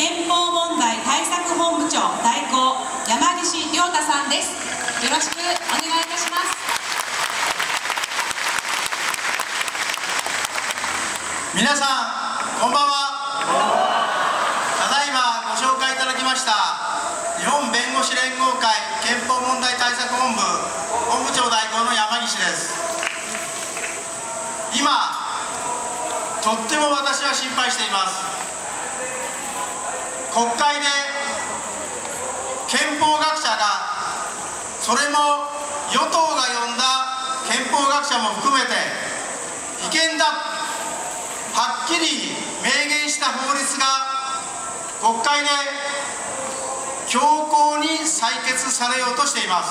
憲法問題対策本部長代行山岸亮太さんです。よろしくお願いいたします。 皆さんこんばんは。ただいまご紹介いただきました日本弁護士連合会憲法問題対策本部本部長代行の山岸です。今とっても私は心配しています。国会で憲法学者が、それも与党が呼んだ憲法学者も含めて違憲だ、はっきり明言した法律が国会で強行に採決されようとしています。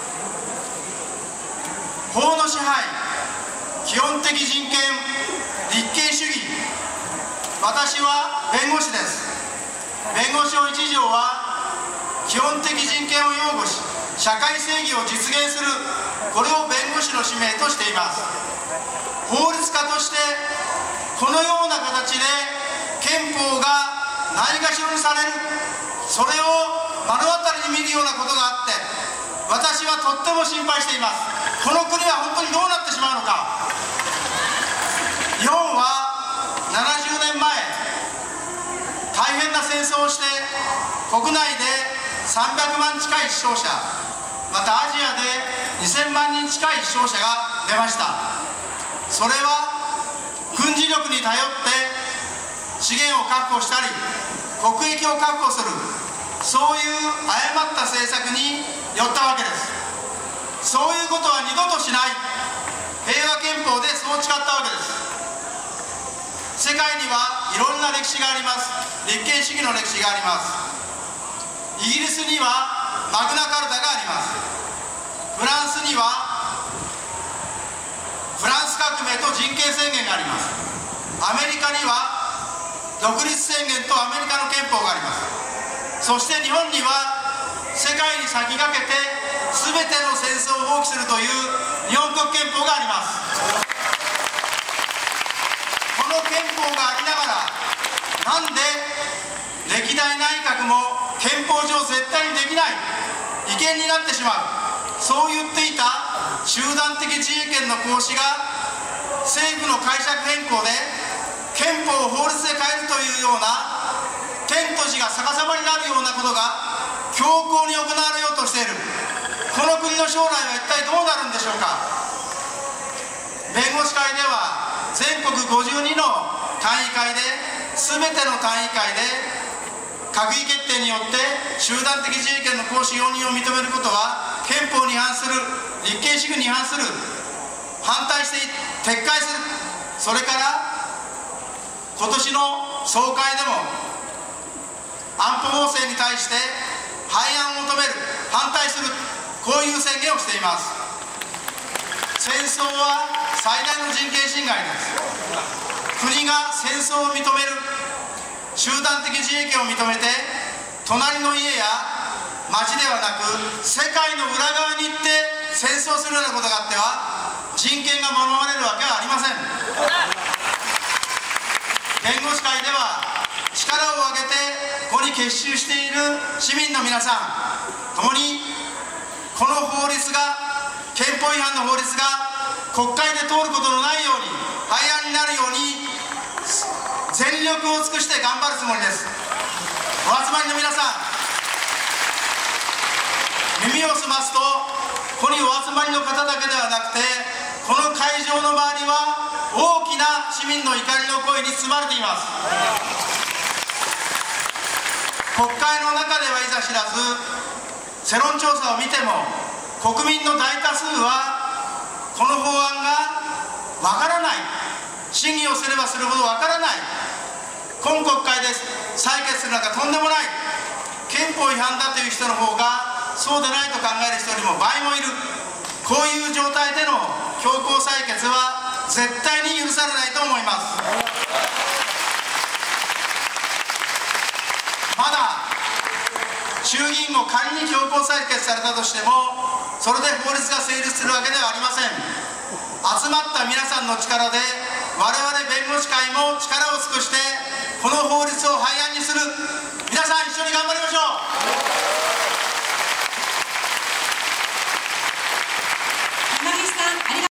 法の支配、基本的人権、立憲主義。私は弁護士です。弁護士法1条は基本的人権を擁護し、社会正義を実現する、これを弁護士の使命としています。法律家としてこのような形で憲法がないがしろにされる、それを目の当たりに見るようなことがあって、私はとっても心配しています。この国は本当にどうなってしまうのか。日本は70年前大変な戦争をして国内で300万近い死傷者、またアジアで2000万人近い死傷者が出ました。それは軍事力に頼って資源を確保したり国益を確保する、そういう誤った政策によったわけです。そういうことは二度としない、平和憲法でそう誓ったわけです。世界にはいろんな歴史があります。立憲主義の歴史があります。イギリスにはマグナカルタがあります。フランスにはフランス革命と人権宣言があります。アメリカには独立宣言とアメリカの憲法があります。そして日本には世界に先駆けて全ての戦争を放棄するという日本国憲法があります。この憲法がありながら、なんで歴代内閣も憲法上絶対にできない、違憲になってしまう、そう言っていた集団的自衛権の行使が政府の解釈変更で憲法を法律で変えるというような天と地が逆さまになるようなことが強行に行われようとしている。この国の将来は一体どうなるんでしょうか。弁護士会では全国52の単位会で、全ての単位会で閣議決定によって集団的自衛権の行使容認を認めることは憲法に違反する、立憲主義に違反する、反対して撤回する。それから今年の総会でも安保法制に対して廃案を求める、反対する、こういう宣言をしています。戦争は最大の人権侵害です。国が戦争を認める、集団的自衛権を認めて隣の家や町ではなく世界の裏側に行って戦争するようなことがあっては人権が守られるわけはありません。弁護士会では力を挙げてここに結集している市民の皆さん共に、この法律が、憲法違反の法律が国会で通ることのないように、廃案になるように全力を尽くして頑張るつもりです。お集まりの皆さん、耳を澄ますとここにお集まりの方だけではなくて、この会場の周りは大きな市民の怒りの声に包まれています。国会の中ではいざ知らず、世論調査を見ても国民の大多数はこの法案がわからない、審議をすればするほどわからない、今国会で採決するなんかとんでもない、憲法違反だという人の方がそうでないと考える人よりも倍もいる。こういう状態での強行採決は絶対に許されないと思います。まだ衆議院も仮に強行採決されたとしても、それで法律が成立するわけではありません。集まった皆さんの力で我々弁護士会も力を尽くしてこの法律を廃案